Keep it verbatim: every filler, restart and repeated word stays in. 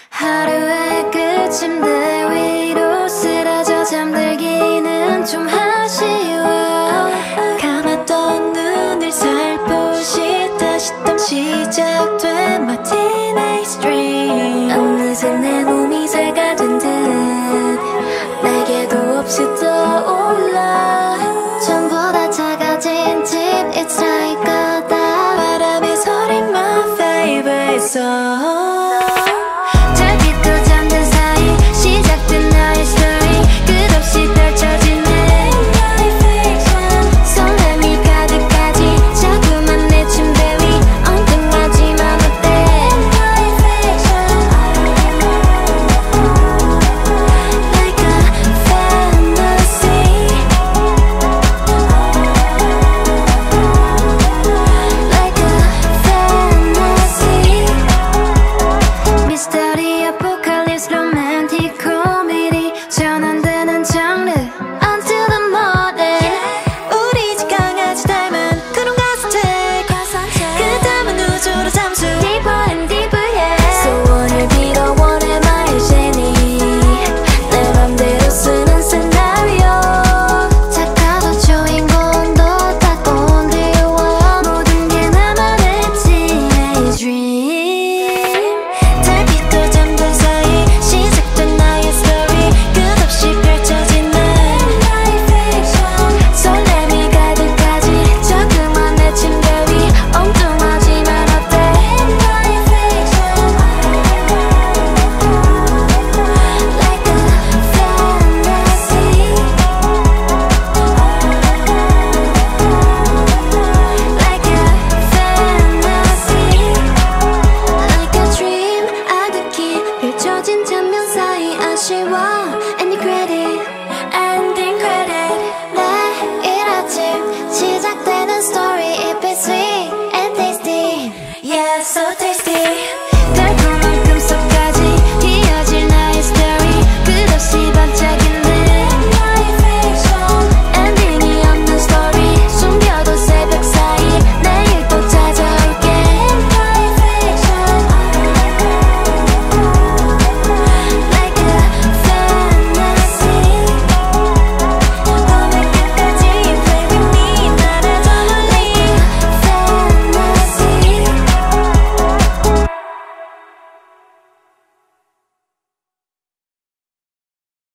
하루의 끝 침대 위로 쓰러져 잠들기는 좀 아쉬워. 감았던 눈을 살포시 다시 또 시작돼 My teenage dream. 어느새 내 몸이 새가 된 듯 날개도 없이 떠올라. 전부 다 작아진 집 It's like a dog. 바람의 소리 my favorite song. Ending credit, ending credit. 내일 아침 시작되는 story. If it's sweet and tasty, yeah, so tasty.